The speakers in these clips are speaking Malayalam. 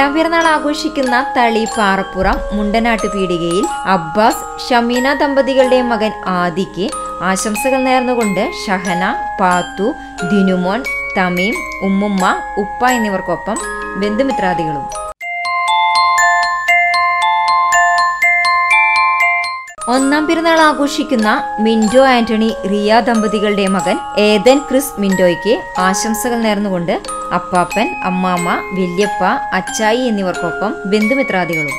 4-ാം പിറന്നാൾ ആഘോഷിക്കുന്ന തളി പാറപ്പുറം മുണ്ടനാട്ട് പീടികയിൽ അബ്ബാസ് ഷമീന ദമ്പതികളുടെ മകൻ ആദിക്ക് ആശംസകൾ നേർന്നുകൊണ്ട് ഷഹന, പാത്തു, ദിനുമോൻ, തമീം, ഉമ്മുമ്മ, ഉപ്പ എന്നിവർക്കൊപ്പം ബന്ധുമിത്രാദികളും. 1-ാം പിറന്നാൾ ആഘോഷിക്കുന്ന മിൻഡോ ആന്റണി, റിയ ദമ്പതികളുടെ മകൻ ഏദൻ ക്രിസ് മിൻഡോയ്ക്ക് ആശംസകൾ നേർന്നുകൊണ്ട് അപ്പാപ്പൻ, അമ്മാമ്മ, വല്യപ്പ, അച്ചായി എന്നിവർക്കൊപ്പം ബന്ധുമിത്രാദികളും.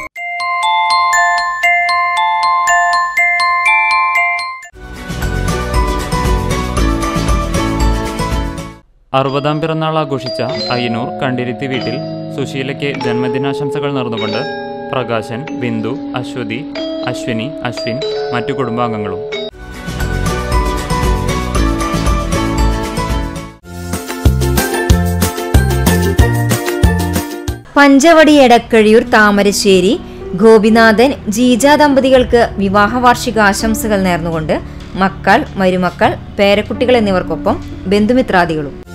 60-ാം പിറന്നാൾ ആഘോഷിച്ച അയ്യനൂർ കണ്ടിരുത്തി വീട്ടിൽ സുശീലയ്ക്ക് ജന്മദിനാശംസകൾ നേർന്നുകൊണ്ട് പ്രകാശൻ, ബിന്ദു, അശ്വതി, അശ്വിനി, അശ്വിൻ, മറ്റു കുടുംബാംഗങ്ങളും. പഞ്ചവടി എടക്കഴിയൂർ താമരശ്ശേരി ഗോപിനാഥൻ, ജീജ ദമ്പതികൾക്ക് വിവാഹ വാർഷിക ആശംസകൾ നേർന്നുകൊണ്ട് മക്കൾ, മരുമക്കൾ, പേരക്കുട്ടികൾ എന്നിവർക്കൊപ്പം ബന്ധുമിത്രാദികളും.